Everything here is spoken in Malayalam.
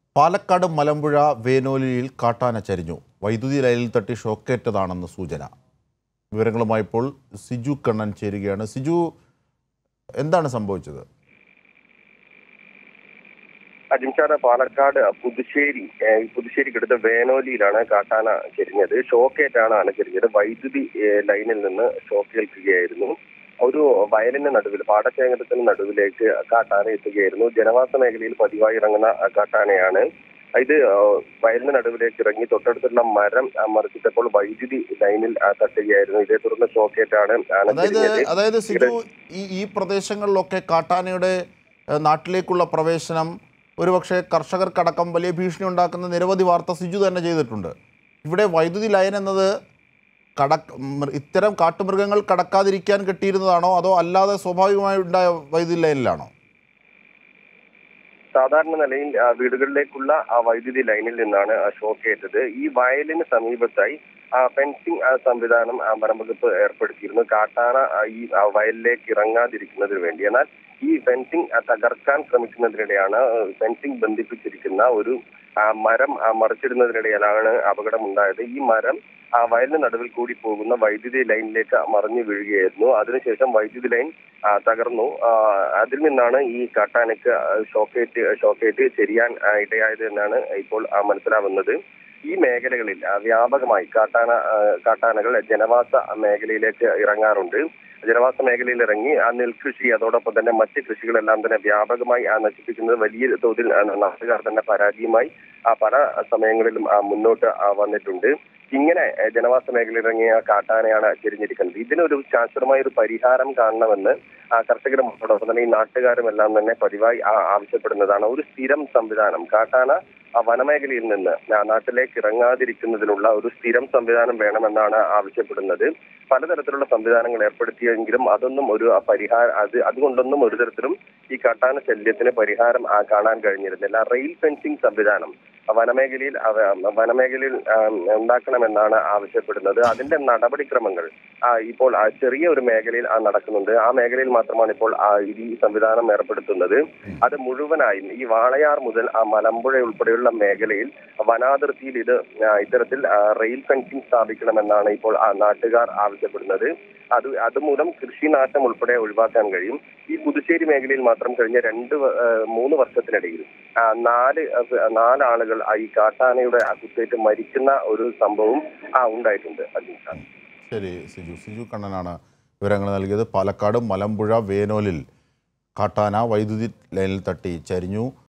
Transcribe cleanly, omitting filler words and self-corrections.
പാലക്കാട് മലമ്പുഴ വേനോലിയിൽ കാട്ടാന ചരിഞ്ഞു. വൈദ്യുതി ലൈനിൽ തട്ടി ഷോക്കേറ്റതാണെന്ന് സൂചന. വിവരങ്ങളുമായി ഇപ്പോൾ സിജു കണ്ണൻ ചേരുകയാണ്. സിജു, എന്താണ് സംഭവിച്ചത്? അജിംഷാദ്, പാലക്കാട് പുതുശ്ശേരിക്കടുത്ത വേനോലിയിലാണ് കാട്ടാന ചെരിഞ്ഞത്. ഷോക്കേറ്റാണ് ചെരിഞ്ഞത്. വൈദ്യുതി ലൈനിൽ നിന്ന് ഷോക്ക് ഏൽക്കുകയായിരുന്നു. ഒരു വയലിന് നടുവിൽ, പാടശേഖരത്തിന് നടുവിലേക്ക് കാട്ടാന എത്തുകയായിരുന്നു. ജനവാസ മേഖലയിൽ പതിവായി ഇറങ്ങുന്ന കാട്ടാനയാണ്. ഇത് വയലിന് നടുവിലേക്ക് ഇറങ്ങി തൊട്ടടുത്തുള്ള മരം മറിച്ചിട്ടപ്പോൾ വൈദ്യുതി ലൈനിൽ തട്ടുകയായിരുന്നു. ഇതേ തുടർന്ന് ഷോക്കേറ്റാണ് അതായത് സിജു, ഈ പ്രദേശങ്ങളിലൊക്കെ കാട്ടാനയുടെ നാട്ടിലേക്കുള്ള പ്രവേശനം ഒരുപക്ഷെ കർഷകർക്കടക്കം വലിയ ഭീഷണി ഉണ്ടാക്കുന്ന നിരവധി വാർത്ത സിജു തന്നെ ചെയ്തിട്ടുണ്ട്. ഇവിടെ വൈദ്യുതി ലൈൻ എന്നത് ഇത്തരം കാട്ടുമൃഗങ്ങൾ കടക്കാതിരിക്കാൻ കെട്ടിയിരുന്നതാണോ, അതോ അല്ലാതെ സ്വാഭാവികമായി ഉണ്ടായ വൈദ്യുതി ലൈനിലാണോ? സാധാരണ നിലയിൽ വീടുകളിലേക്കുള്ള വൈദ്യുതി ലൈനിൽ നിന്നാണ് ഷോക്കേറ്റത്. ഈ വയലിന് സമീപത്തായി ഫെൻസിംഗ് സംവിധാനം വനംവകുപ്പ് ഏർപ്പെടുത്തിയിരുന്നു, കാട്ടാന ഈ വയലിലേക്ക് ഇറങ്ങാതിരിക്കുന്നതിന് വേണ്ടി. എന്നാൽ ഈ ഫെൻസിംഗ് തകർക്കാൻ ശ്രമിക്കുന്നതിനിടെയാണ് ഫെൻസിംഗ് ബന്ധിപ്പിച്ചിരിക്കുന്ന ഒരു മരം മറിച്ചിടുന്നതിനിടയിലാണ് അപകടമുണ്ടായത്. ഈ മരം വയലിന് നടുവിൽ കൂടി പോകുന്ന വൈദ്യുതി ലൈനിലേക്ക് മറിഞ്ഞു വീഴുകയായിരുന്നു. അതിനുശേഷം വൈദ്യുതി ലൈൻ തകർന്നു. അതിൽ നിന്നാണ് ഈ കാട്ടാനയ്ക്ക് ഷോക്കേറ്റ് ചെരിയാൻ ഇടയായത് എന്നാണ് ഇപ്പോൾ മനസ്സിലാവുന്നത്. ഈ മേഖലകളിൽ വ്യാപകമായി കാട്ടാനകൾ ജനവാസ മേഖലയിലേക്ക് ഇറങ്ങാറുണ്ട്. ജനവാസ മേഖലയിൽ ഇറങ്ങി നെൽകൃഷി, അതോടൊപ്പം തന്നെ മറ്റ് കൃഷികളെല്ലാം തന്നെ വ്യാപകമായി നശിപ്പിക്കുന്നത് വലിയ തോതിൽ നാട്ടുകാർ തന്നെ പരാതിയുമായി പല സമയങ്ങളിലും മുന്നോട്ട് വന്നിട്ടുണ്ട്. ഇങ്ങനെ ജനവാസ മേഖലയിൽ ഇറങ്ങിയ കാട്ടാനയാണ് ചെരിഞ്ഞിരിക്കുന്നത്. ഇതിനൊരു ശാശ്വതമായ ഒരു പരിഹാരം കാണണമെന്ന് കർഷകരും അതോടൊപ്പം തന്നെ ഈ നാട്ടുകാരും എല്ലാം തന്നെ പതിവായി ആവശ്യപ്പെടുന്നതാണ്. ഒരു സ്ഥിരം സംവിധാനം, കാട്ടാന വനമേഖലയിൽ നിന്ന് നാട്ടിലേക്ക് ഇറങ്ങാതിരിക്കുന്നതിനുള്ള ഒരു സ്ഥിരം സംവിധാനം വേണമെന്നാണ് ആവശ്യപ്പെടുന്നത്. പലതരത്തിലുള്ള സംവിധാനങ്ങൾ ഏർപ്പെടുത്തിയെങ്കിലും അതൊന്നും ഒരു അതുകൊണ്ടൊന്നും ഒരു തരത്തിലും ഈ കാട്ടാന ശല്യത്തിന് പരിഹാരം കാണാൻ കഴിഞ്ഞിരുന്നില്ല. റെയിൽ ഫെൻസിംഗ് സംവിധാനം വനമേഖലയിൽ ഉണ്ടാക്കണമെന്നാണ് ആവശ്യപ്പെടുന്നത്. അതിന്റെ നടപടിക്രമങ്ങൾ ഇപ്പോൾ ചെറിയ ഒരു മേഖലയിൽ നടക്കുന്നുണ്ട്. ആ മേഖലയിൽ മാത്രമാണ് ഇപ്പോൾ ഈ സംവിധാനം ഏർപ്പെടുത്തുന്നത്. അത് മുഴുവനായും ഈ വാളയാർ മുതൽ മലമ്പുഴ ഉൾപ്പെടെയുള്ള മേഖലയിൽ വനാതിർത്തിയിൽ ഇത്തരത്തിൽ റെയിൽ ഫെൻസിംഗ് സ്ഥാപിക്കണമെന്നാണ് ഇപ്പോൾ നാട്ടുകാർ ആവശ്യപ്പെടുന്നത്. അതുമൂലം കൃഷിനാശം ഉൾപ്പെടെ ഒഴിവാക്കാൻ കഴിയും. ഈ പുതുശ്ശേരി മേഖലയിൽ മാത്രം കഴിഞ്ഞ 2-3 വർഷത്തിനിടയിൽ 4 ആളുകൾ ഈ കാട്ടാനയുടെ കുത്തേറ്റ് മരിക്കുന്ന ഒരു സംഭവം ഉണ്ടായിട്ടുണ്ട്. ശരി, സിജു കണ്ണനാണ് വിവരങ്ങൾ നൽകിയത്. പാലക്കാട് മലമ്പുഴ വേനോലിൽ കാട്ടാന വൈദ്യുതി ലൈനിൽ തട്ടി ചരിഞ്ഞു.